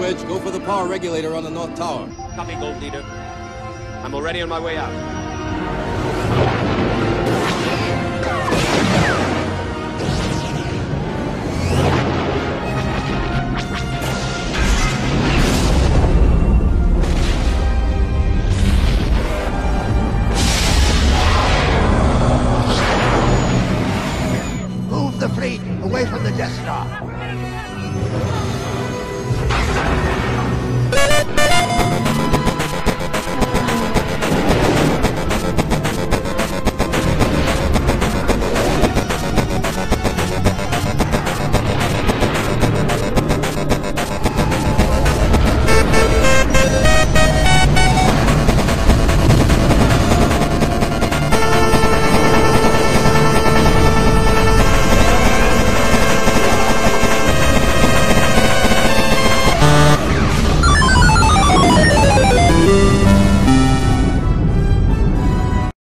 Reg. Go for the power regulator on the north tower. Copy, Gold Leader. I'm already on my way out.